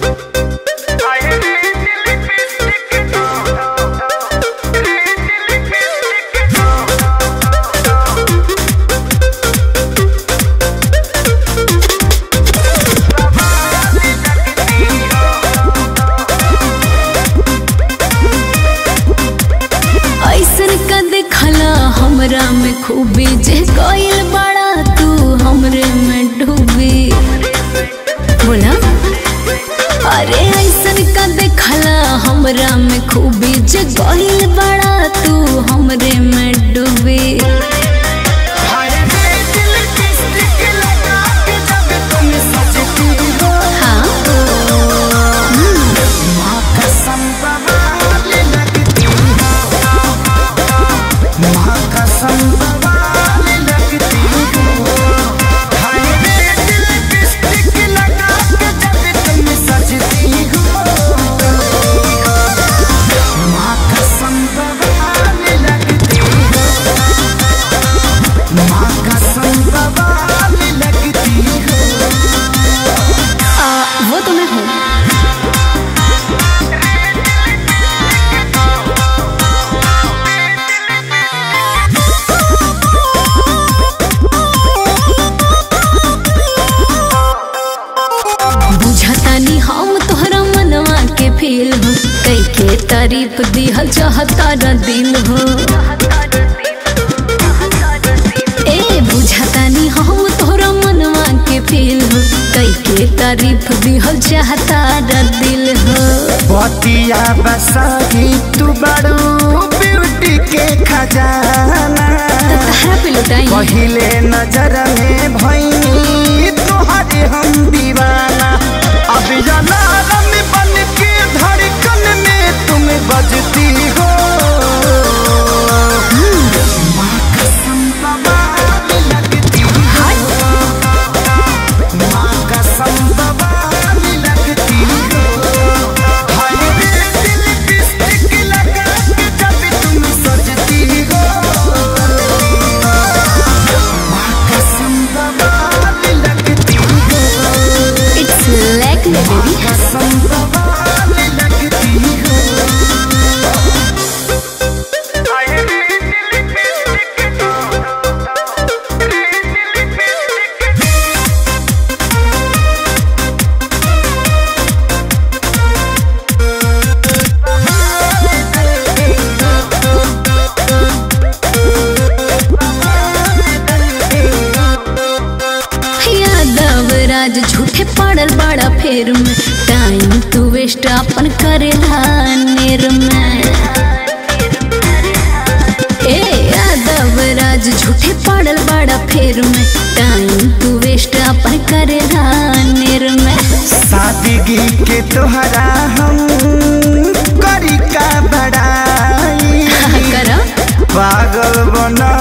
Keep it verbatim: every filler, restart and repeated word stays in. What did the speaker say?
हमरा में खूबी जे कोइल बड़ा तू हमरे में डूबी बोला। अरे ऐसन का देखला हमरा में खूबी जे कोइल बड़ा तू हमरे में डूबी। वो तो मैं हूँ। बुझतानी हम तोहरा मनवा के फील हो, कई के तारीफ दिहल चाहता दिल हो। ए बुझतानी हम तोहरा मनवा के फील हो, कई के तारीफ दिहल चाहता दिल हो। बतिया बसाही तू बड़ू ब्यूटी के खजाना, तहरा पे लुटाई पहिले नजर में भईनी तोहरे हम दीवाना। अब अलार्म बन के धड़कन में तुम बजती हो। माँ कसम बवाल लगती हो, माँ कसम बवाल लगती हो। हाय रे दिल लिपस्टिक लगा के जब तुम सजती हो। माँ कसम बवाल लगती हो। It's like me baby. कसम बवाल लगती हो। यादवराज झूठे पड़ल बड़ा फेर में, टाइम तू वेस्ट अपन करेला नेर में। ए यादवराज झूठे पड़ल बड़ा फेर में, टाइम तू वेस्ट अपन करेला नेर में। सादगी के तोहरा हम करी का बड़ाई, करा पागल बना